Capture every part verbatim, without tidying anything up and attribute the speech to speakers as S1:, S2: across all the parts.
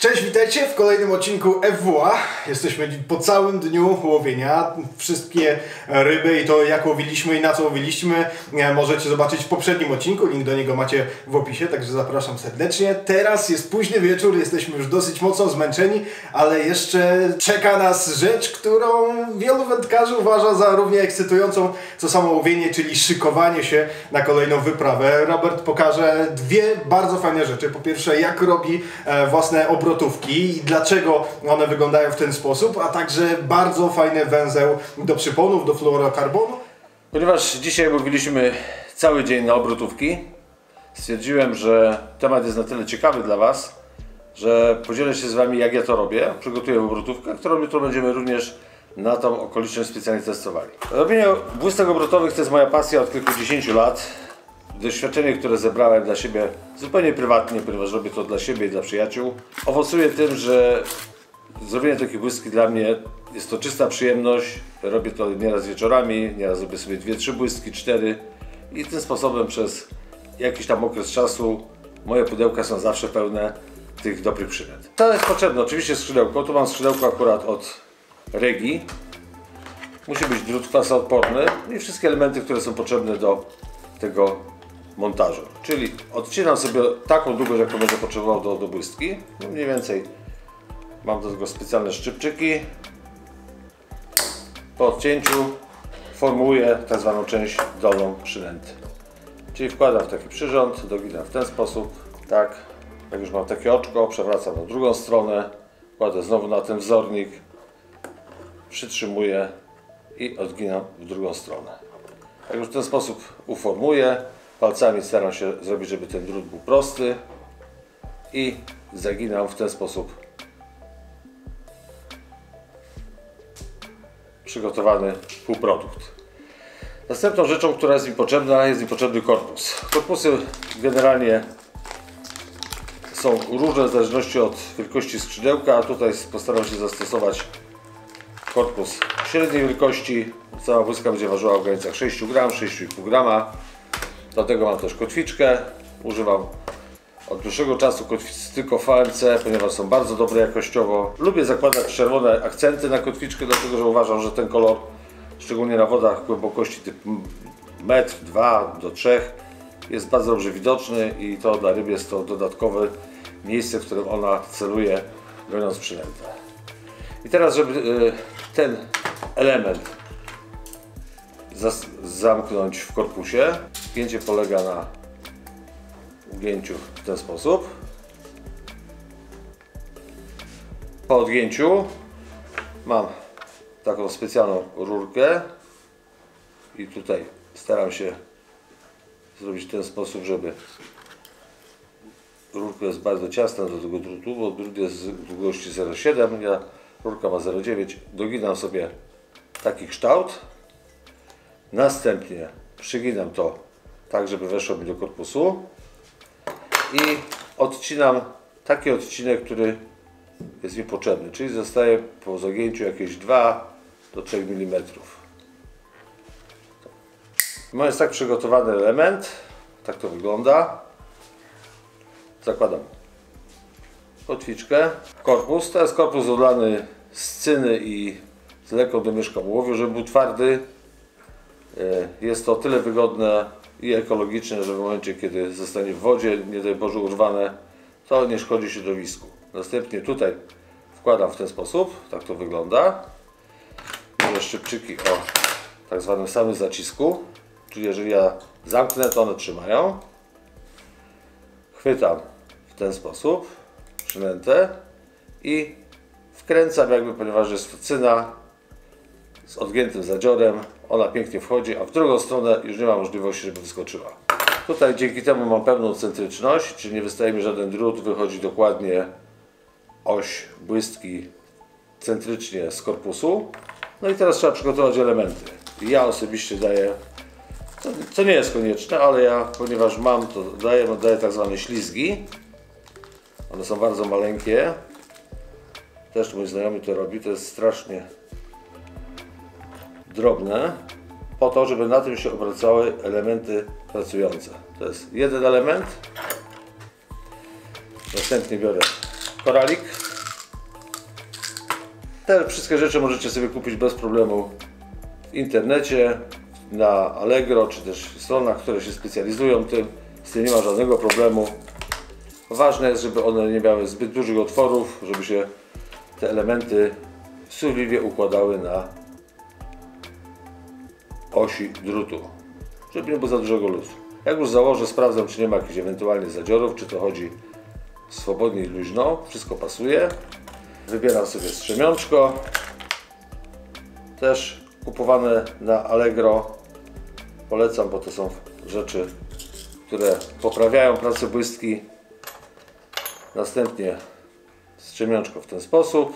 S1: Cześć, witajcie w kolejnym odcinku F W A. Jesteśmy po całym dniu łowienia. Wszystkie ryby i to, jak łowiliśmy i na co łowiliśmy, możecie zobaczyć w poprzednim odcinku. Link do niego macie w opisie, także zapraszam serdecznie. Teraz jest późny wieczór, jesteśmy już dosyć mocno zmęczeni, ale jeszcze czeka nas rzecz, którą wielu wędkarzy uważa za równie ekscytującą co samo łowienie, czyli szykowanie się na kolejną wyprawę. Robert pokaże dwie bardzo fajne rzeczy. Po pierwsze, jak robi własne obrotówki i dlaczego one wyglądają w ten sposób, a także bardzo fajny węzeł do przyponów, do fluorokarbonu.
S2: Ponieważ dzisiaj mówiliśmy cały dzień na obrotówki, stwierdziłem, że temat jest na tyle ciekawy dla Was, że podzielę się z Wami, jak ja to robię. Przygotuję obrotówkę, którą jutro będziemy również na tą okoliczność specjalnie testowali. Robienie błystek obrotowych to jest moja pasja od kilkudziesięciu lat. Doświadczenie, które zebrałem dla siebie zupełnie prywatnie, ponieważ robię to dla siebie i dla przyjaciół, owocuje tym, że zrobienie takiej błyski dla mnie jest to czysta przyjemność. Robię to nieraz wieczorami, nieraz robię sobie dwie, trzy błyski, cztery i tym sposobem przez jakiś tam okres czasu moje pudełka są zawsze pełne tych dobrych przynęt. To jest potrzebne, oczywiście skrzydełko. Tu mam skrzydełko akurat od Regi. Musi być drut kwasoodporny i wszystkie elementy, które są potrzebne do tego montażu. Czyli odcinam sobie taką długość, jaką będę potrzebował do, do błystki. No mniej więcej mam do tego specjalne szczypczyki. Po odcięciu formułuję tak zwaną część dolną przynęty. Czyli wkładam w taki przyrząd, doginam w ten sposób, tak. Jak już mam takie oczko, przewracam na drugą stronę, kładę znowu na ten wzornik, przytrzymuję i odginam w drugą stronę. Jak już w ten sposób uformuję, palcami staram się zrobić, żeby ten drut był prosty i zaginam w ten sposób przygotowany półprodukt. Następną rzeczą, która jest mi potrzebna, jest mi potrzebny korpus. Korpusy generalnie są różne w zależności od wielkości skrzydełka, a tutaj postaram się zastosować korpus średniej wielkości. Cała błyska będzie ważyła w granicach sześć gramów, sześć i pół grama. Do tego mam też kotwiczkę. Używam od dłuższego czasu kotwic tylko V M C, ponieważ są bardzo dobre jakościowo. Lubię zakładać czerwone akcenty na kotwiczkę, dlatego że uważam, że ten kolor, szczególnie na wodach głębokości typu metr, dwa do trzech, jest bardzo dobrze widoczny i to dla ryb jest to dodatkowe miejsce, w którym ona celuje, goniąc przynętę. I teraz, żeby ten element zamknąć w korpusie, gięcie polega na ugięciu w ten sposób. Po odgięciu mam taką specjalną rurkę i tutaj staram się zrobić w ten sposób, żeby rurka jest bardzo ciasna do tego drutu, bo drut jest z długości zero przecinek siedem, ja rurka ma zero przecinek dziewięć, doginam sobie taki kształt, następnie przyginam to tak, żeby weszło mi do korpusu i odcinam taki odcinek, który jest mi potrzebny, czyli zostaje po zagięciu jakieś dwa do trzech milimetrów. Mam tak przygotowany element, tak to wygląda. Zakładam kotwiczkę. Korpus, to jest korpus odlany z cyny i z lekką domieszką ołowiu, żeby był twardy. Jest to tyle wygodne i ekologiczne, że w momencie, kiedy zostanie w wodzie, nie daj Boże urwane, to nie szkodzi środowisku. Następnie tutaj wkładam w ten sposób, tak to wygląda. Mam szczypczyki o tak zwanym samym zacisku, czyli jeżeli ja zamknę, to one trzymają. Chwytam w ten sposób przynętę i wkręcam jakby, ponieważ jest to cyna z odgiętym zadziorem, ona pięknie wchodzi, a w drugą stronę już nie ma możliwości, żeby wyskoczyła. Tutaj dzięki temu mam pełną centryczność, czyli nie wystaje mi żaden drut, wychodzi dokładnie oś błystki centrycznie z korpusu. No i teraz trzeba przygotować elementy. Ja osobiście daję, to, to nie jest konieczne, ale ja, ponieważ mam, to daję, daję tak zwane ślizgi. One są bardzo maleńkie. Też mój znajomy to robi, to jest strasznie drobne, po to, żeby na tym się obracały elementy pracujące. To jest jeden element. Następnie biorę koralik. Te wszystkie rzeczy możecie sobie kupić bez problemu w internecie, na Allegro, czy też stronach, które się specjalizują tym. Z tym nie ma żadnego problemu. Ważne jest, żeby one nie miały zbyt dużych otworów, żeby się te elementy suwliwie układały na osi drutu, żeby nie było za dużego luzu. Jak już założę, sprawdzam, czy nie ma jakichś ewentualnie zadziorów, czy to chodzi swobodnie i luźno, wszystko pasuje. Wybieram sobie strzemiączko, też kupowane na Allegro. Polecam, bo to są rzeczy, które poprawiają pracę błystki. Następnie strzemiączko w ten sposób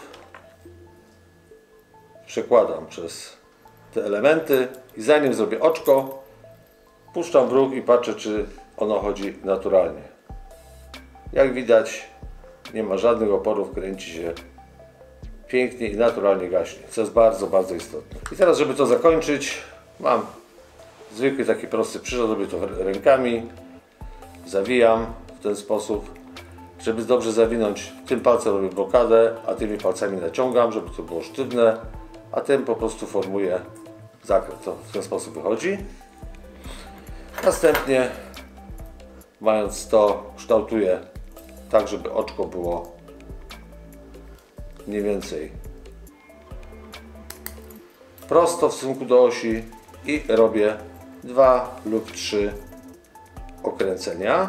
S2: przekładam przez te elementy i zanim zrobię oczko, puszczam w róg i patrzę, czy ono chodzi naturalnie. Jak widać, nie ma żadnych oporów, kręci się pięknie i naturalnie gaśnie, co jest bardzo, bardzo istotne. I teraz, żeby to zakończyć, mam zwykły taki prosty przyrząd, robię to rękami, zawijam w ten sposób. Żeby dobrze zawinąć, tym palcem robię blokadę, a tymi palcami naciągam, żeby to było sztywne, a tym po prostu formuję zakręt. To w ten sposób wychodzi. Następnie, mając to, kształtuję tak, żeby oczko było mniej więcej prosto w stosunku do osi i robię dwa lub trzy okręcenia.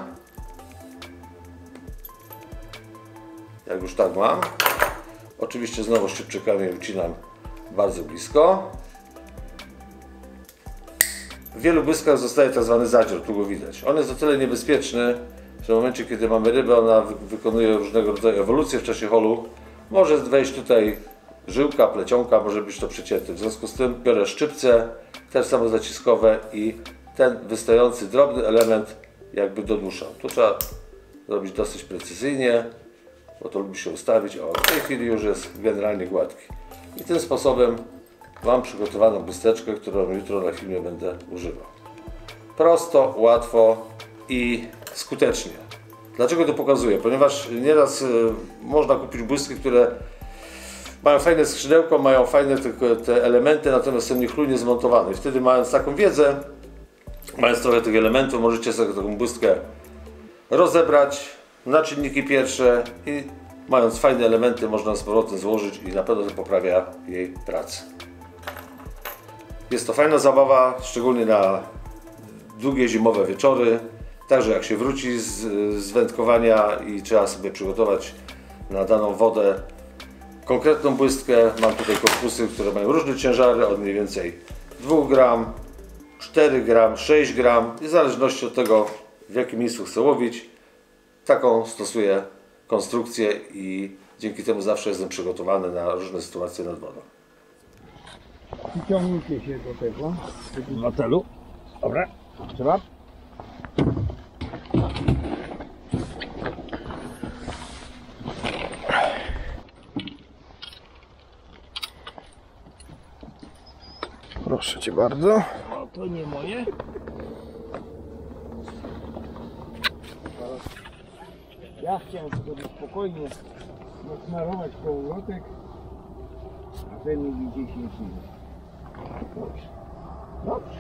S2: Jak już tak mam, oczywiście znowu szczypczykami ucinam bardzo blisko. W wielu błyskach zostaje tak zwany zadzior, tu go widać. On jest o tyle niebezpieczny, że w momencie, kiedy mamy rybę, ona wykonuje różnego rodzaju ewolucje w czasie holu. Może wejść tutaj żyłka, plecionka, może być to przecięte. W związku z tym biorę szczypce, też samozaciskowe i ten wystający drobny element jakby doduszam. Tu trzeba zrobić dosyć precyzyjnie, bo to lubi się ustawić. O, w tej chwili już jest generalnie gładki. I tym sposobem mam przygotowaną błysteczkę, którą jutro na filmie będę używał. Prosto, łatwo i skutecznie. Dlaczego to pokazuję? Ponieważ nieraz y, można kupić błystki, które mają fajne skrzydełko, mają fajne te, te elementy, natomiast są niechlujnie zmontowane. I wtedy, mając taką wiedzę, mając trochę tych elementów, możecie sobie taką błystkę rozebrać na czynniki pierwsze i mając fajne elementy, można z powrotem złożyć i na pewno to poprawia jej pracę. Jest to fajna zabawa, szczególnie na długie zimowe wieczory. Także jak się wróci z, z wędkowania i trzeba sobie przygotować na daną wodę konkretną błystkę. Mam tutaj korpusy, które mają różne ciężary, od mniej więcej dwa gramy, cztery gramy, sześć gramów, w zależności od tego, w jakim miejscu chcę łowić. Taką stosuję konstrukcję i dzięki temu zawsze jestem przygotowany na różne sytuacje nad wodą.
S3: Przyciągnijcie się do tego.
S2: Na celu. Dobra.
S3: Trzeba?
S1: Proszę Cię bardzo.
S3: O, to nie moje. Ja chciałem sobie spokojnie nasmarować kołowrotek, a ten mi gdzieś nie przyjdzie. Dobrze. Dobrze.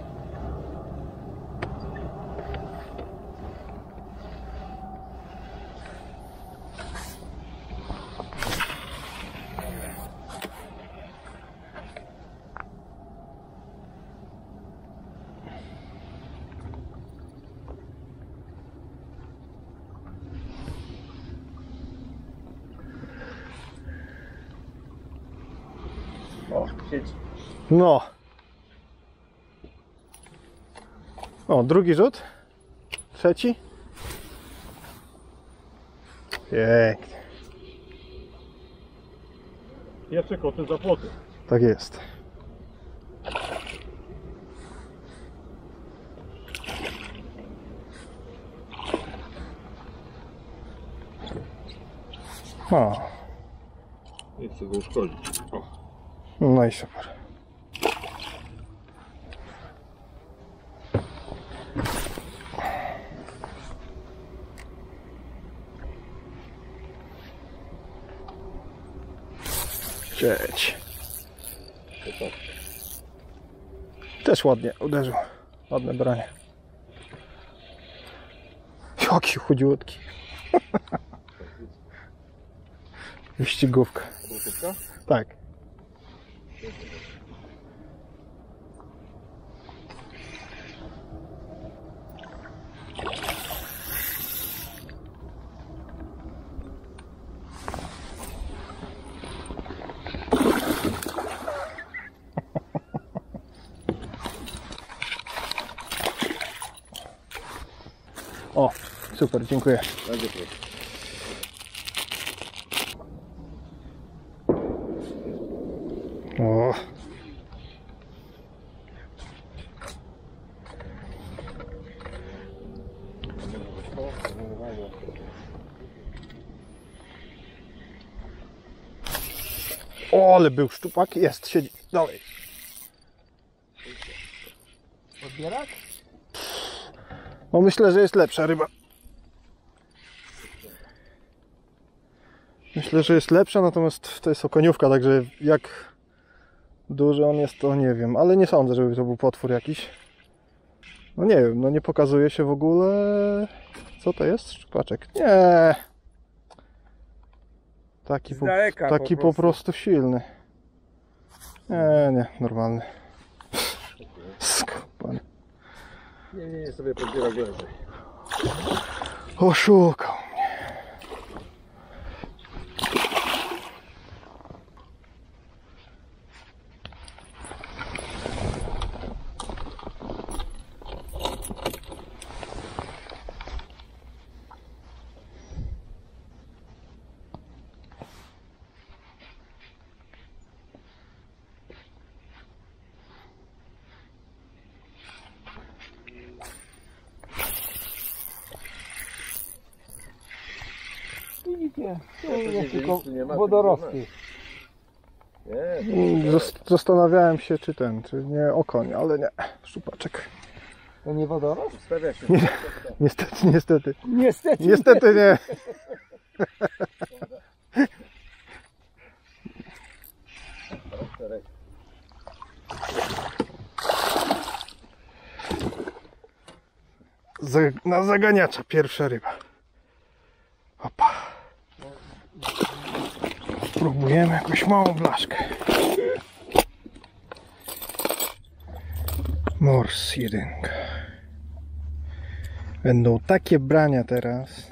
S2: O, siedź.
S1: No. O, drugi rzut. Trzeci. Pięknie.
S4: Jeszcze koty za płoty.
S1: Tak jest. O,
S4: Nie chcę go uszkodzić. O.
S1: no i super. Cześć. Też ładnie uderzył. Ładne branie. Jaki chudziutki. Wyścigówka. Tak. O, super, dziękuję.
S2: Bardzo proszę.
S1: O. O, ale był szczupak, jest, siedzi, dalej.
S3: Odbierak?
S1: No myślę, że jest lepsza ryba. Myślę, że jest lepsza, natomiast to jest okoniówka, także jak duży on jest, to nie wiem, ale nie sądzę, żeby to był potwór jakiś. No nie wiem, no nie pokazuje się w ogóle. Co to jest? Szczupaczek? Nie. Taki, po,
S3: daleka
S1: taki
S3: po
S1: po
S3: prostu.
S1: prostu silny. Nie, nie, normalny. Skopany.
S2: Nie, nie, nie, sobie podbiera głębiej.
S1: Oszukał.
S3: Widzicie, to
S2: nie
S3: jest tylko
S2: nic tu nie ma,
S3: wodorosty.
S2: Nie,
S1: Zas- Zastanawiałem się, czy ten, czy nie okoń, ale nie. Szczupaczek.
S3: To nie wodorost?
S2: stawia się.
S1: Niestety, niestety.
S3: Niestety.
S1: Niestety nie. Za- na zaganiacza pierwsza ryba. Opa. Spróbujemy jakąś małą blaszkę. Mors jedynka. Będą takie brania teraz.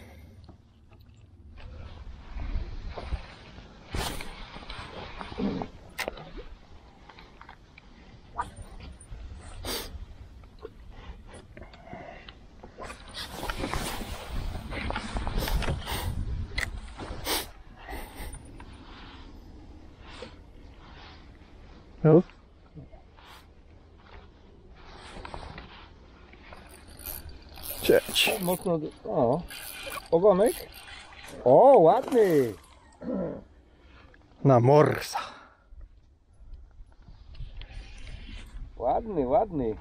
S1: No. Cieć.
S3: Mocno, o, ogonek. O, ładny.
S1: Na morsa.
S3: Ładny, ładny.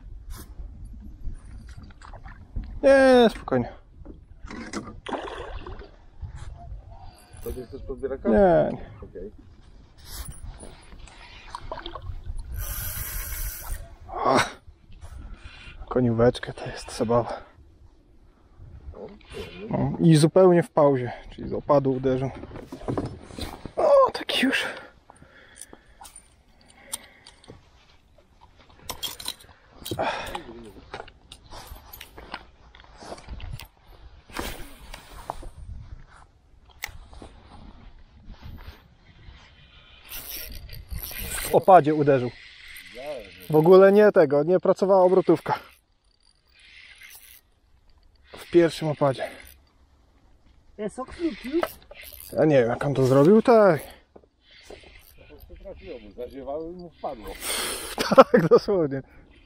S1: Nie, spokojnie.
S2: To jest też podbieraka?
S1: Nie, nie.
S2: Okej.
S1: O, konióweczkę to jest zabawa. O, i zupełnie w pauzie, czyli z opadu uderzył. O, taki już. W opadzie uderzył. W ogóle nie tego, nie pracowała obrotówka. W pierwszym opadzie.
S3: Jest okniuki.
S1: Ja nie wiem, jak on to zrobił, tak.
S2: Po prostu trafiło mu, zaziewało i mu wpadło.
S1: Tak, dosłownie.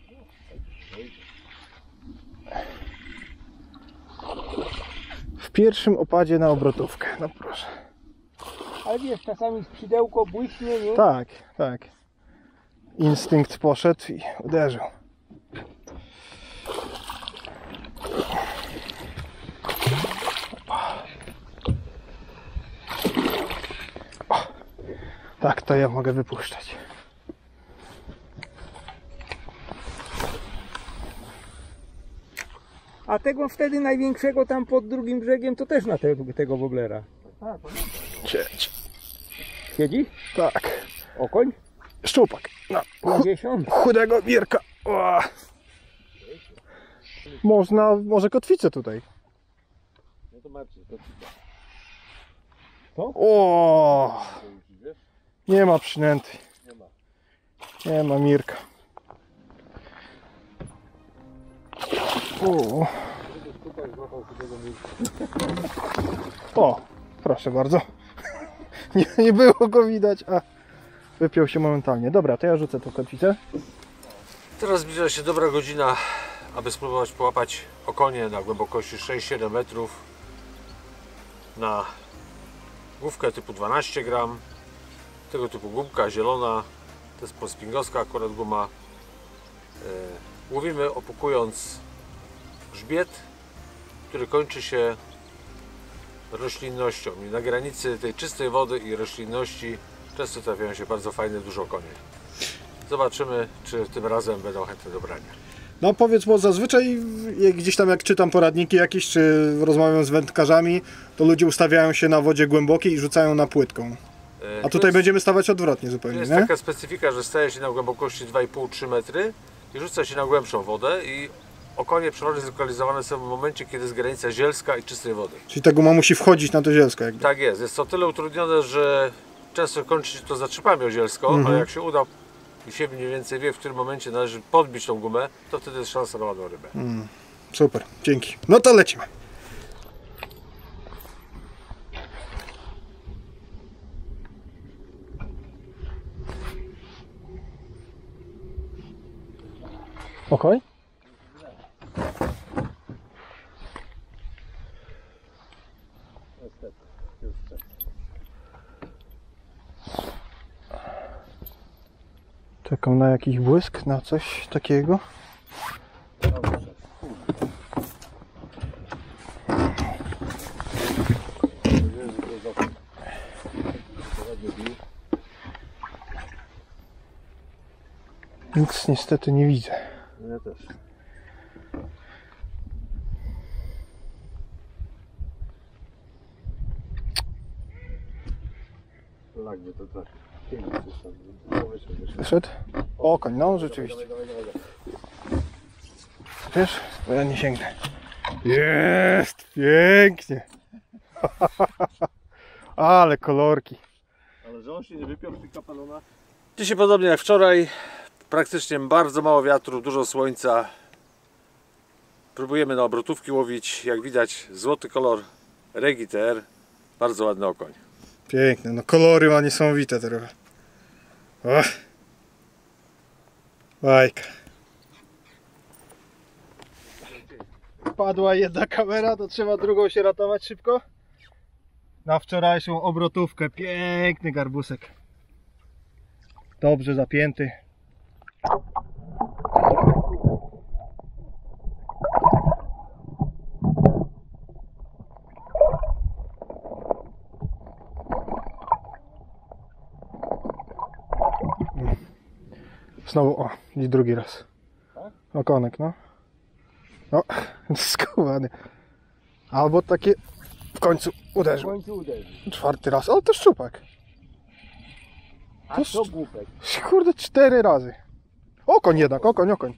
S1: W pierwszym opadzie na obrotówkę, no proszę.
S3: Ale wiesz, czasami skrzydełko błyśnie, nie?
S1: Tak, tak. Instynkt poszedł i uderzył. Tak, to ja mogę wypuszczać.
S3: A tego wtedy największego tam pod drugim brzegiem to też na te, tego woblera.
S1: Siedź.
S3: Siedzi?
S1: Tak.
S3: Okoń?
S1: Szczupak. No.
S3: pięćdziesiąt.
S1: Chudego Mirka. O. Można, może kotwicę tutaj.
S2: No to Marcin, kotwica.
S1: O. Nie ma przynęty.
S2: Nie ma.
S1: Nie ma Mirka. O. O, proszę bardzo. Nie, nie było go widać, a wypiął się momentalnie. Dobra, to ja rzucę tą kotwicę.
S2: Teraz zbliża się dobra godzina, aby spróbować połapać okonie na głębokości sześć siedem metrów na główkę typu dwanaście gram. Tego typu gumka zielona, to jest pospingowska akurat guma. Yy, łowimy opukując grzbiet, który kończy się roślinnością i na granicy tej czystej wody i roślinności często trafiają się bardzo fajne, duże okonie. Zobaczymy, czy tym razem będą chętne do brania.
S1: No powiedz, bo zazwyczaj jak gdzieś tam jak czytam poradniki jakieś, czy rozmawiam z wędkarzami, to ludzie ustawiają się na wodzie głębokiej i rzucają na płytką.
S2: Yy,
S1: A tutaj
S2: jest,
S1: będziemy stawać odwrotnie
S2: to
S1: zupełnie,
S2: jest
S1: nie?
S2: taka specyfika, że staje się na głębokości dwa i pół do trzech metry i rzuca się na głębszą wodę i okonie przeważnie zlokalizowane są w momencie, kiedy jest granica zielska i czystej wody.
S1: Czyli ta guma musi wchodzić na to zielsko jakby.
S2: Tak jest, jest to tyle utrudnione, że często kończy się to zatrzepami o zielsko,
S1: Mhm.
S2: ale jak się uda i się mniej więcej wie, w którym momencie należy podbić tą gumę, to wtedy jest szansa na ładną rybę.
S1: Super, dzięki. No to lecimy. Okej. Czekam na jakiś błysk, na coś takiego. Nic niestety nie widzę.
S2: Ja też. Lagnie to tak.
S1: Wyszedł? Okoń, no rzeczywiście. Wiesz? Bo ja nie sięgnę. Jest! Pięknie! Ale kolorki.
S2: Ale że on się nie wypiął w tych kapelonach? Dzisiaj podobnie jak wczoraj, praktycznie bardzo mało wiatru, dużo słońca. Próbujemy na obrotówki łowić, jak widać złoty kolor Regi T R, bardzo ładny okoń.
S1: Piękne, no kolory ma niesamowite trochę. O. Bajka. Padła jedna kamera, to trzeba drugą się ratować szybko. Na wczorajszą obrotówkę, piękny garbusek. Dobrze zapięty. Znowu, o, i drugi raz. Okonek, no. O, skowany. Albo takie w końcu
S3: W
S1: uderzył.
S3: końcu uderzy.
S1: Czwarty raz, ale to szczupak.
S3: A
S1: To
S3: to
S1: sz-
S3: głupek.
S1: Kurde, cztery razy. Okoń jednak, okoń, okoń.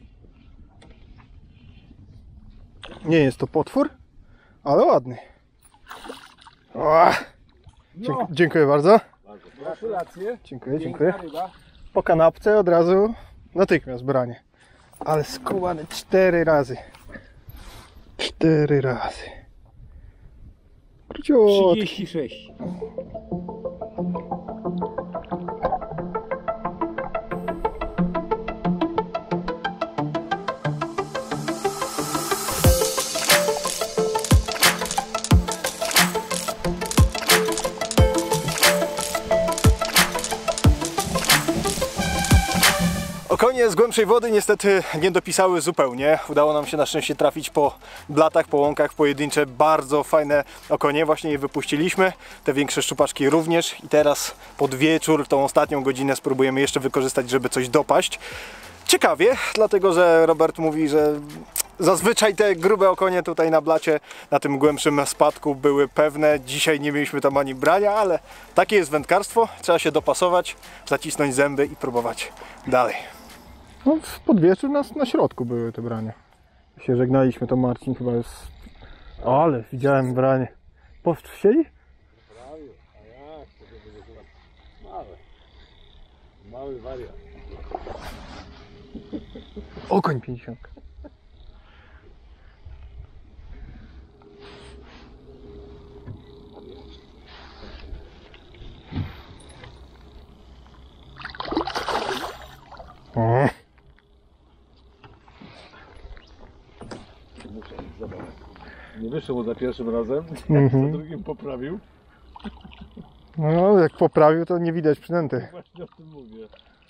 S1: Nie jest to potwór, ale ładny. O, dzie-
S3: No,
S1: dziękuję bardzo.
S3: gratulacje.
S1: Dziękuję, dziękuję.
S3: Piękna ryba.
S1: Po kanapce od razu natychmiast branie. Ale skubany cztery razy. Cztery razy. Króciutki.
S3: trzydzieści sześć.
S1: Okonie z głębszej wody niestety nie dopisały zupełnie. Udało nam się na szczęście trafić po blatach, po łąkach pojedyncze. Bardzo fajne okonie, właśnie je wypuściliśmy. Te większe szczupaczki również. I teraz pod wieczór, tą ostatnią godzinę spróbujemy jeszcze wykorzystać, żeby coś dopaść. Ciekawie, dlatego że Robert mówi, że zazwyczaj te grube okonie tutaj na blacie, na tym głębszym spadku były pewne. Dzisiaj nie mieliśmy tam ani brania, ale takie jest wędkarstwo. Trzeba się dopasować, zacisnąć zęby i próbować dalej. No, pod wieczór na, na środku były te brania. Się żegnaliśmy, to Marcin chyba jest... O, ale widziałem branie. Powstrz siedzi?
S4: Mały. Mały wariat.
S1: Okoń pięćdziesiąt. O.
S4: Nie wyszło mu za pierwszym razem,
S1: Mhm.
S4: za drugim poprawił.
S1: No, jak poprawił, to nie widać przynęty.
S4: Właśnie o tym mówię.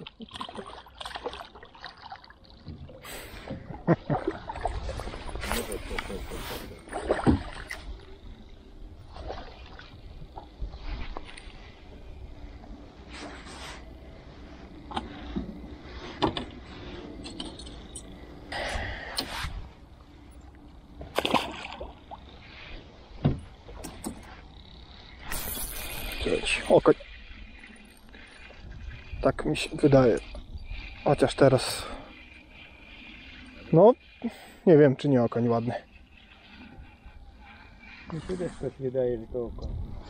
S1: Okoń. Tak mi się wydaje. Chociaż teraz... No, nie wiem, czy nie okoń ładny.
S3: Mi się też tak nie daje, że to oko.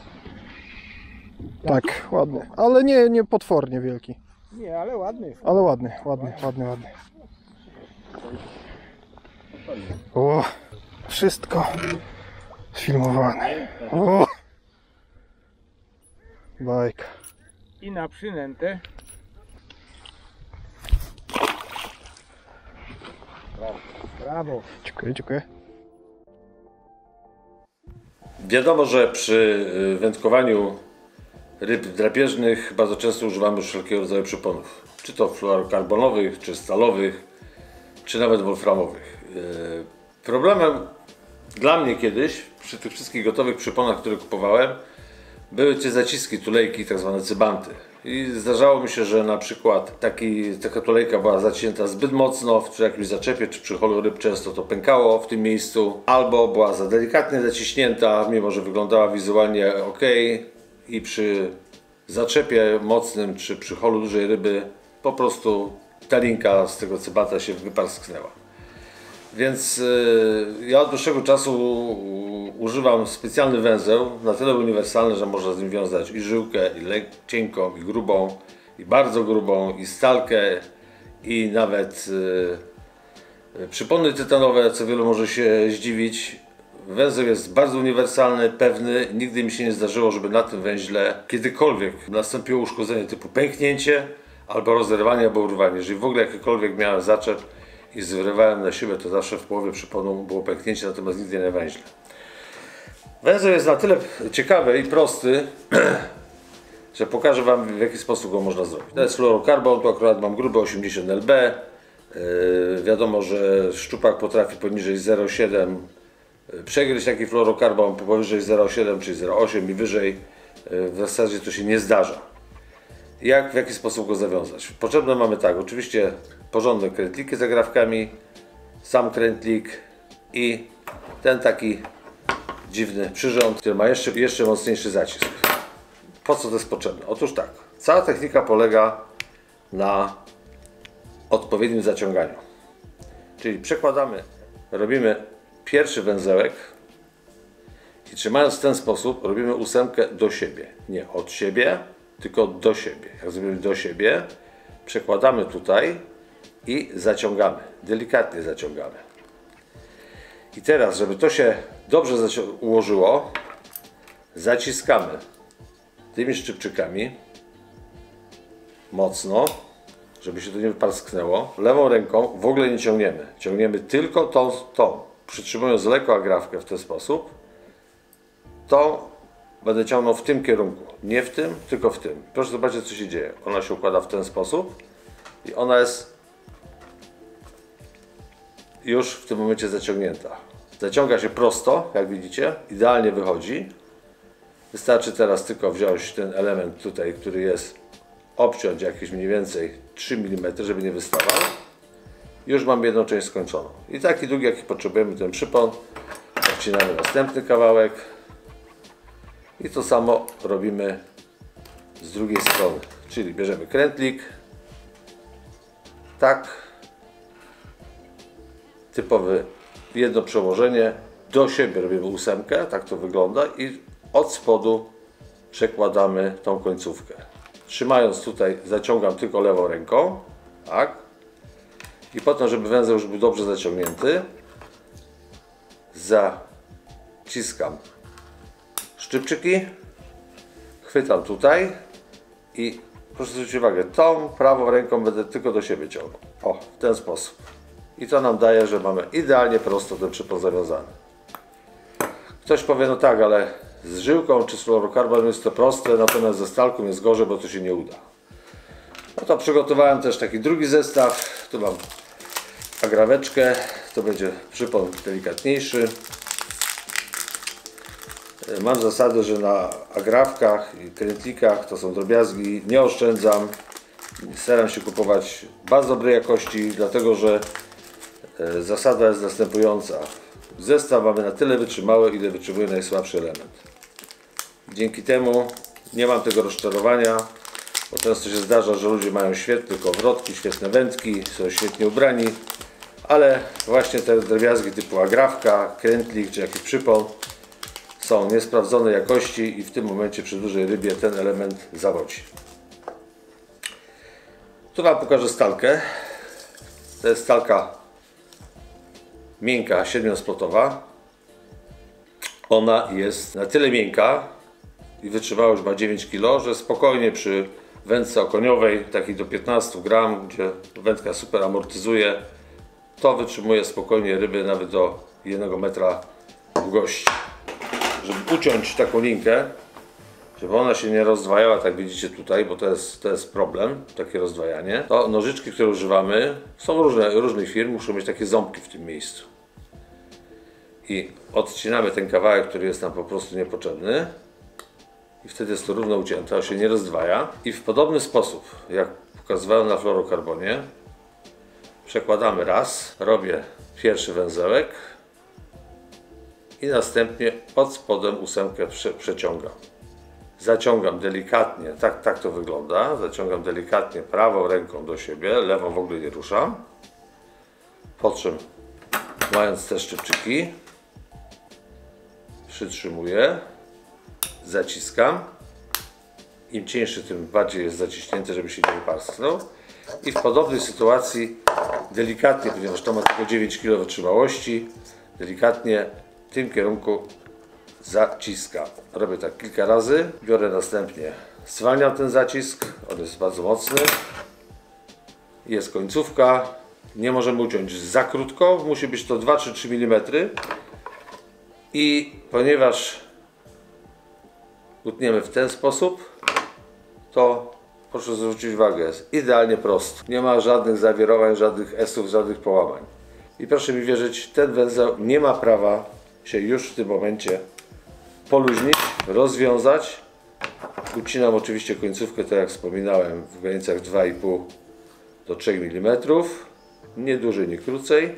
S1: Tak, ładny. Ale nie, nie potwornie wielki.
S3: Nie, ale ładny.
S1: Ale ładny, ładny, ładny, ładny. O, wszystko sfilmowane. O, bajka.
S3: I na przynętę. Brawo. Brawo.
S1: Dziękuję, dziękuję.
S2: Wiadomo, że przy wędkowaniu ryb drapieżnych bardzo często używamy wszelkiego rodzaju przyponów. Czy to fluorokarbonowych, czy stalowych, czy nawet wolframowych. Problemem dla mnie kiedyś, przy tych wszystkich gotowych przyponach, które kupowałem, były te zaciski, tulejki, tak zwane cybanty. I zdarzało mi się, że na przykład taki, taka tulejka była zacięta zbyt mocno, przy jakimś zaczepie czy przy holu ryb często to pękało w tym miejscu, albo była za delikatnie zaciśnięta, mimo że wyglądała wizualnie ok, i przy zaczepie mocnym czy przy holu dużej ryby po prostu ta linka z tego cybanta się wyparsknęła. Więc yy, ja od dłuższego czasu używam specjalny węzeł, na tyle uniwersalny, że można z nim wiązać i żyłkę, i cienką, i grubą, i bardzo grubą, i stalkę, i nawet yy, przypony tytanowe, co wielu może się zdziwić. Węzeł jest bardzo uniwersalny, pewny. Nigdy mi się nie zdarzyło, żeby na tym węźle kiedykolwiek nastąpiło uszkodzenie typu pęknięcie, albo rozerwanie, albo urwanie. Jeżeli w ogóle jakikolwiek miałem zaczep i zwrywałem na siebie, to zawsze w połowie przyponu było pęknięcie, natomiast nigdy nie na węźle. Węzeł jest na tyle ciekawy i prosty, że pokażę Wam, w jaki sposób go można zrobić. To jest fluorokarbon, tu akurat mam gruby osiemdziesiąt L B. Yy, wiadomo, że szczupak potrafi poniżej zero przecinek siedem przegryźć taki fluorokarbon, powyżej zero przecinek siedem czy zero przecinek osiem i wyżej w zasadzie to się nie zdarza. Jak, w jaki sposób go zawiązać? Potrzebne mamy tak, oczywiście porządne krętliki z zagrawkami, sam krętlik i ten taki dziwny przyrząd, który ma jeszcze, jeszcze mocniejszy zacisk. Po co to jest potrzebne? Otóż tak, cała technika polega na odpowiednim zaciąganiu. Czyli przekładamy, robimy pierwszy węzełek i trzymając w ten sposób robimy ósemkę do siebie. Nie od siebie, tylko do siebie. Jak zrobimy do siebie, przekładamy tutaj i zaciągamy. Delikatnie zaciągamy. I teraz, żeby to się dobrze ułożyło, zaciskamy tymi szczypczykami mocno, żeby się to nie wyparsknęło. Lewą ręką w ogóle nie ciągniemy. Ciągniemy tylko tą, tą. Przytrzymując lekko agrafkę w ten sposób, to będę ciągnął w tym kierunku. Nie w tym, tylko w tym. Proszę zobaczyć, co się dzieje. Ona się układa w ten sposób i ona jest już w tym momencie zaciągnięta. Zaciąga się prosto, jak widzicie, idealnie wychodzi. Wystarczy teraz tylko wziąć ten element tutaj, który jest, obciąć jakieś mniej więcej trzy milimetry, żeby nie wystawał. Już mam jedną część skończoną. I taki długi, jaki potrzebujemy, ten przypon. Odcinamy następny kawałek. I to samo robimy z drugiej strony. Czyli bierzemy krętlik. Tak. Typowe jedno przełożenie. Do siebie robimy ósemkę. Tak to wygląda. I od spodu przekładamy tą końcówkę. Trzymając tutaj, zaciągam tylko lewą ręką. Tak. I potem, żeby węzeł już był dobrze zaciągnięty, zaciskam szczypczyki, chwytam tutaj i proszę zwrócić uwagę, tą prawą ręką będę tylko do siebie ciągnął. O, w ten sposób. I to nam daje, że mamy idealnie prosto ten przypon zawiązany. Ktoś powie, no tak, ale z żyłką czy z fluorokarbonem jest to proste, natomiast ze stalką jest gorzej, bo to się nie uda. No to przygotowałem też taki drugi zestaw. Tu mam agraweczkę, to będzie przypon delikatniejszy. Mam zasadę, że na agrawkach i krętlikach, to są drobiazgi, nie oszczędzam. Staram się kupować bardzo dobrej jakości, dlatego że zasada jest następująca. Zestaw mamy na tyle wytrzymały, ile wytrzymuje najsłabszy element. Dzięki temu nie mam tego rozczarowania, bo często się zdarza, że ludzie mają świetne kołowrotki, świetne wędki, są świetnie ubrani, ale właśnie te drobiazgi typu agrawka, krętlik czy jakiś przypon są niesprawdzonej jakości i w tym momencie przy dużej rybie ten element zawodzi. Tu Wam pokażę stalkę. To jest stalka miękka, siedmiosplotowa. Ona jest na tyle miękka i wytrzymałość ma dziewięć kilo, że spokojnie przy wędce okoniowej, takiej do piętnastu gram, gdzie wędka super amortyzuje, to wytrzymuje spokojnie ryby nawet do jednego metra długości. Żeby uciąć taką linkę, żeby ona się nie rozdwajała, tak widzicie tutaj, bo to jest, to jest problem, takie rozdwajanie, to nożyczki, które używamy, są różne, różnych firm, muszą mieć takie ząbki w tym miejscu. I odcinamy ten kawałek, który jest nam po prostu niepotrzebny. I wtedy jest to równo ucięte, on się nie rozdwaja. I w podobny sposób, jak pokazywałem na fluorokarbonie, przekładamy raz, robię pierwszy węzełek i następnie pod spodem ósemkę prze, przeciągam. Zaciągam delikatnie, tak, tak to wygląda, zaciągam delikatnie prawą ręką do siebie, lewą w ogóle nie ruszam. Po czym, mając te szczypczyki, przytrzymuję, zaciskam. Im cieńszy, tym bardziej jest zaciśnięty, żeby się nie wyparsknął. I w podobnej sytuacji delikatnie, ponieważ to ma tylko dziewięć kilo wytrzymałości, delikatnie w tym kierunku zaciskam. Robię tak kilka razy, biorę następnie, zwalniam ten zacisk, on jest bardzo mocny. Jest końcówka, nie możemy uciąć za krótko, musi być to dwa trzy milimetry. I ponieważ utniemy w ten sposób, to proszę zwrócić uwagę, jest idealnie prosto. Nie ma żadnych zawirowań, żadnych esów, żadnych połamań. I proszę mi wierzyć, ten węzeł nie ma prawa się już w tym momencie poluźnić, rozwiązać. Ucinam oczywiście końcówkę, tak jak wspominałem, w granicach dwa i pół do trzech milimetrów. Nie dłużej, nie krócej.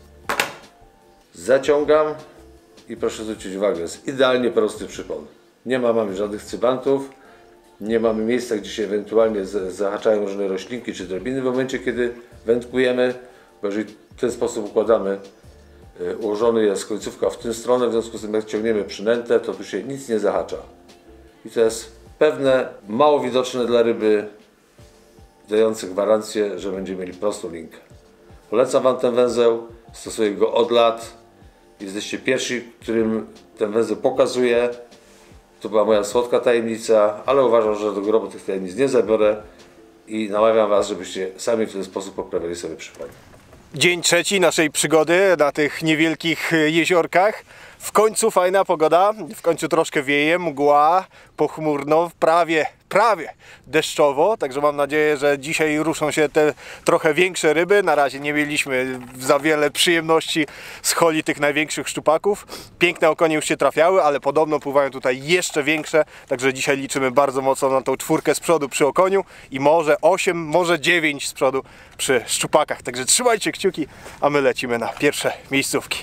S2: Zaciągam i proszę zwrócić uwagę, jest idealnie prosty przypon. Nie ma, mamy żadnych cybantów, nie mamy miejsca, gdzie się ewentualnie zahaczają różne roślinki czy drobiny w momencie, kiedy wędkujemy, bo jeżeli w ten sposób układamy, ułożony jest końcówka w tę stronę, w związku z tym jak ciągniemy przynętę, to tu się nic nie zahacza. I to jest pewne, mało widoczne dla ryby, dające gwarancję, że będziemy mieli prostą linkę. Polecam Wam ten węzeł, stosuję go od lat. Jesteście pierwsi, którym ten węzeł pokazuję. To była moja słodka tajemnica, ale uważam, że do grobu tych tajemnic nie zabiorę i namawiam Was, żebyście sami w ten sposób poprawili sobie przypon.
S1: Dzień trzeci naszej przygody na tych niewielkich jeziorkach. W końcu fajna pogoda, w końcu troszkę wieje, mgła, pochmurno, prawie, prawie deszczowo, także mam nadzieję, że dzisiaj ruszą się te trochę większe ryby. Na razie nie mieliśmy za wiele przyjemności z holi tych największych szczupaków. Piękne okonie już się trafiały, ale podobno pływają tutaj jeszcze większe, także dzisiaj liczymy bardzo mocno na tą czwórkę z przodu przy okoniu i może osiem, może dziewięć z przodu przy szczupakach. Także trzymajcie kciuki, a my lecimy na pierwsze miejscówki.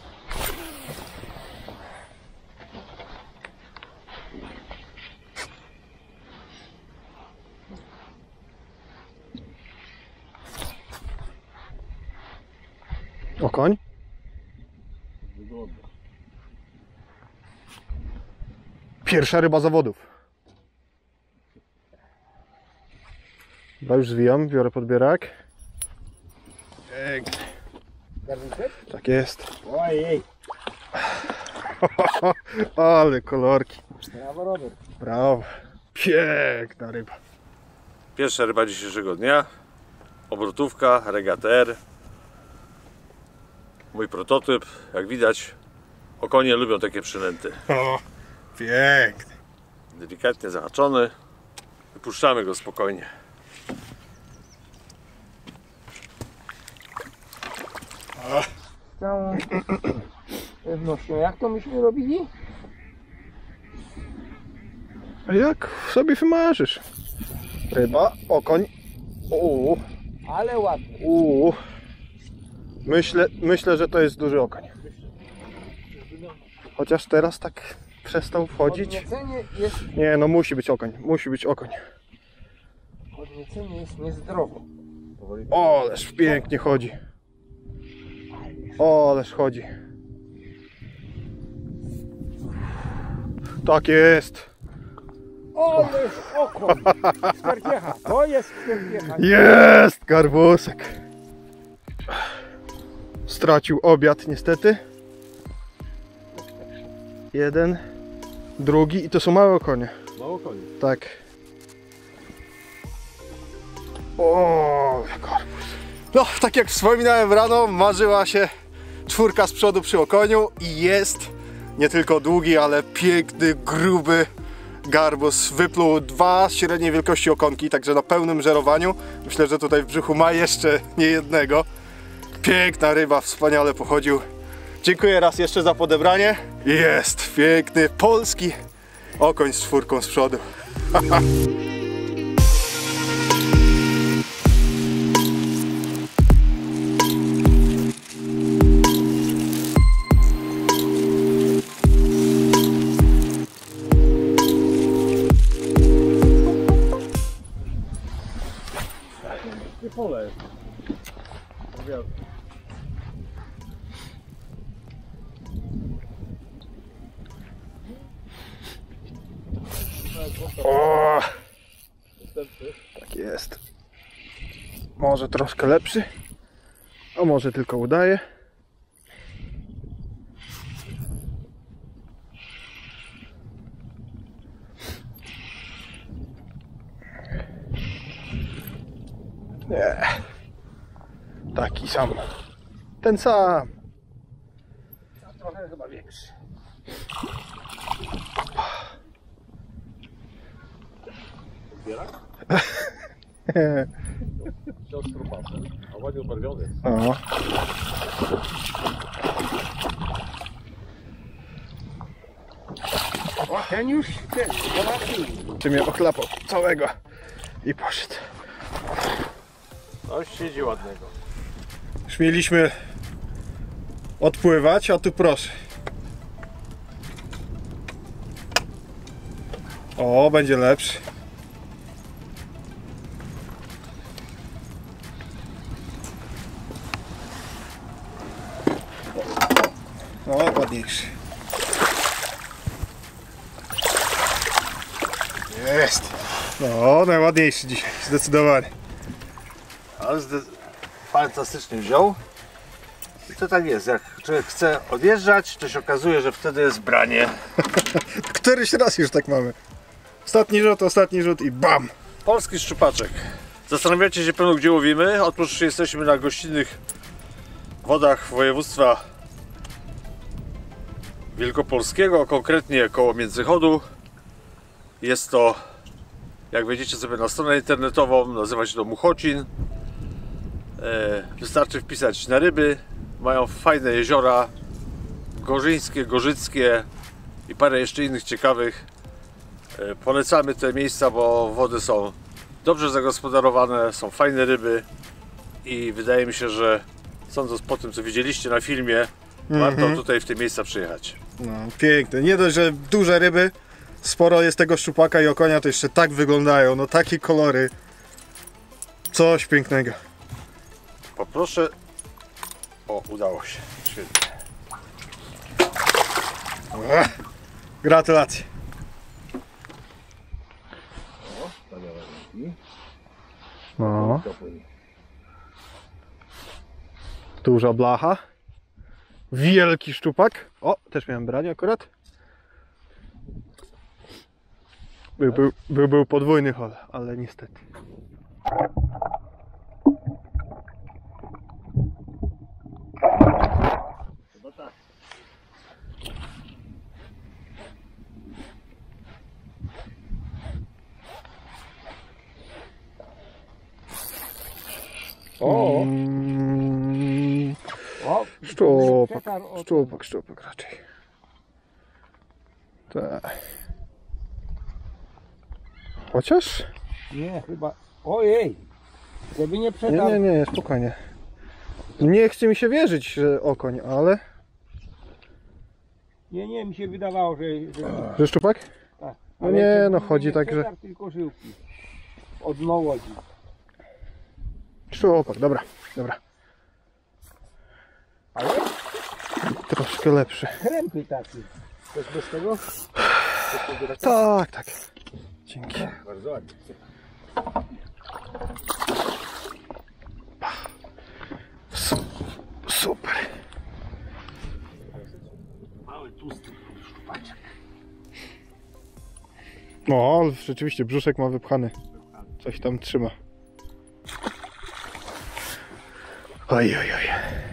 S1: Okoń?
S4: Wygląda.
S1: Pierwsza ryba zawodów. Chyba już zwijam, biorę podbierak. Pięknie. Tak jest.
S3: Ojej.
S1: Ale kolorki.
S3: Brawo, Robert.
S1: Brawo. Piękna ryba.
S2: Pierwsza ryba dzisiejszego dnia. Obrotówka, regater. Mój prototyp, jak widać, okonie lubią takie przynęty.
S1: O, piękny.
S2: Delikatnie zahaczony. Wypuszczamy go spokojnie.
S3: Całą pewnością. Jak to myśmy robili?
S1: Jak sobie wymarzysz. Ryba, okoń. Uuu,
S3: Ale ładnie.
S1: uuu. Myślę, myślę, że to jest duży okoń. Chociaż teraz tak przestał wchodzić.
S3: Podniecenie jest,
S1: Nie, no musi być okoń, musi być okoń.
S3: podniecenie jest niezdrowo.
S1: O, ależ pięknie chodzi. O, ależ chodzi. Tak jest.
S3: O, to jest okoń. Czterpiecha. To jest czterpiecha.
S1: Jest garbusek. Stracił obiad niestety. Jeden, drugi i to są małe okonie.
S4: Mało koni.
S1: Tak. O, garbus. No, tak jak wspominałem rano, marzyła się czwórka z przodu przy okoniu i jest nie tylko długi, ale piękny, gruby garbus. Wypluł dwa średniej wielkości okonki, także na pełnym żerowaniu. Myślę, że tutaj w brzuchu ma jeszcze nie jednego. Piękna ryba, wspaniale pochodził. Dziękuję raz jeszcze za podebranie. Jest piękny polski okoń z czwórką z przodu.
S4: Nie pole jest. Powiadam.
S1: O, tak jest. Może troszkę lepszy, a może tylko udaje. Nie. Taki sam. Ten sam. Trochę chyba większy.
S4: Siostro papę. A ładnie obarwiony.
S1: O.
S3: O, ten już, ten, zobaczył.
S1: Czy mnie ochlapał całego i poszedł.
S2: Coś siedzi ładnego.
S1: Już mieliśmy odpływać, a tu proszę. O, będzie lepszy. O, ładniejszy. Jest. No, najładniejszy dzisiaj, zdecydowanie.
S2: Ale zde... fantastycznie wziął. I to tak jest, jak człowiek chce odjeżdżać, to się okazuje, że wtedy jest branie.
S1: Któryś raz już tak mamy. Ostatni rzut, ostatni rzut i bam!
S2: Polski szczupaczek. Zastanawiacie się pewno, gdzie łowimy? Otóż jesteśmy na gościnnych wodach województwa wielkopolskiego, konkretnie koło Międzychodu. Jest to Jak wejdziecie sobie na stronę internetową, nazywa się to Muchocin. Wystarczy wpisać na ryby. Mają fajne jeziora gorzyńskie, gorzyckie i parę jeszcze innych ciekawych. Polecamy te miejsca, bo wody są dobrze zagospodarowane, są fajne ryby i wydaje mi się, że sądząc po tym, co widzieliście na filmie, mm-hmm. warto tutaj w te miejsca przyjechać.
S1: No, piękne. Nie dość, że duże ryby, sporo jest tego szczupaka i okonia, to jeszcze tak wyglądają, no takie kolory. Coś pięknego.
S2: Poproszę. O, udało się. Świetnie.
S1: Ech, gratulacje. No. Duża blacha. Wielki szczupak. O, też miałem branie akurat. Był, był, był, był podwójny hol, ale niestety.
S4: Chyba tak.
S3: O!
S1: Mm,
S3: O!
S1: szczupak,
S3: Przetarł o-
S1: szczupak, szczupak raczej. Tak. Chociaż?
S3: Nie, chyba... Ojej! Żeby nie
S1: Nie,
S3: przetarł.
S1: nie, nie, spokojnie. Nie chce mi się wierzyć, że okoń, ale...
S3: Nie, nie, mi się wydawało, że... że
S1: Że szczupak?
S3: tak.
S1: No
S3: Ale
S1: nie,
S3: żeby
S1: no chodzi tak, że...
S3: przetarł, tylko żyłki. Od małodzi.
S1: Szczupak, dobra, dobra.
S3: Ale
S1: Troszkę lepszy.
S3: krępy takie. Coś bez tego?
S1: Tak, tak. Dzięki.
S4: Bardzo ładnie.
S1: Su- Super.
S4: Mały, tłusty szczupaczek.
S1: No, ale rzeczywiście brzuszek ma wypchany. Coś tam trzyma. Oj, oj, oj.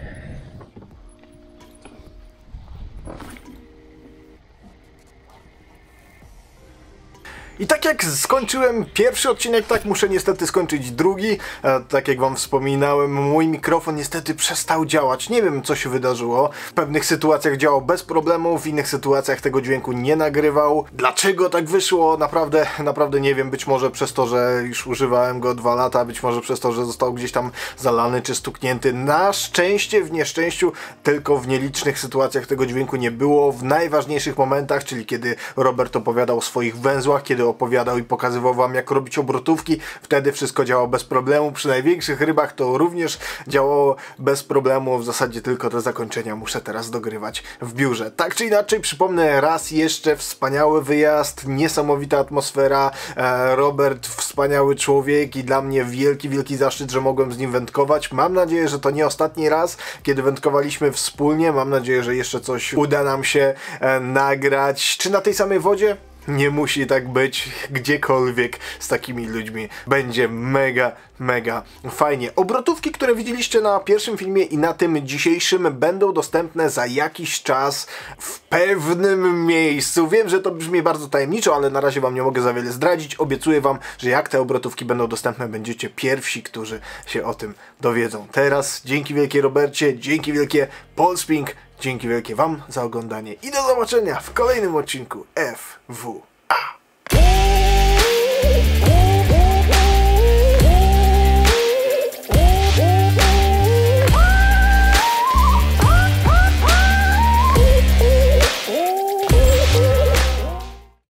S1: I tak jak skończyłem pierwszy odcinek, tak muszę niestety skończyć drugi. E, tak jak wam wspominałem, mój mikrofon niestety przestał działać. Nie wiem, co się wydarzyło. W pewnych sytuacjach działał bez problemu, w innych sytuacjach tego dźwięku nie nagrywał. Dlaczego tak wyszło? Naprawdę, naprawdę nie wiem. Być może przez to, że już używałem go dwa lata, być może przez to, że został gdzieś tam zalany czy stuknięty. Na szczęście, w nieszczęściu, tylko w nielicznych sytuacjach tego dźwięku nie było. W najważniejszych momentach, czyli kiedy Robert opowiadał o swoich węzłach, kiedy opowiadał i pokazywał wam, jak robić obrotówki, wtedy wszystko działało bez problemu. Przy największych rybach to również działało bez problemu. W zasadzie tylko te zakończenia muszę teraz dogrywać w biurze. Tak czy inaczej, przypomnę raz jeszcze, wspaniały wyjazd, niesamowita atmosfera, e, Robert wspaniały człowiek i dla mnie wielki, wielki zaszczyt, że mogłem z nim wędkować. Mam nadzieję, że to nie ostatni raz, kiedy wędkowaliśmy wspólnie. Mam nadzieję, że jeszcze coś uda nam się e, nagrać. Czy na tej samej wodzie? Nie musi tak być, gdziekolwiek z takimi ludźmi będzie mega, mega fajnie. Obrotówki, które widzieliście na pierwszym filmie i na tym dzisiejszym, będą dostępne za jakiś czas w pewnym miejscu. Wiem, że to brzmi bardzo tajemniczo, ale na razie wam nie mogę za wiele zdradzić. Obiecuję wam, że jak te obrotówki będą dostępne, będziecie pierwsi, którzy się o tym dowiedzą. Teraz dzięki wielkie Robercie, dzięki wielkie Polsping, dzięki wielkie wam za oglądanie i do zobaczenia w kolejnym odcinku F W.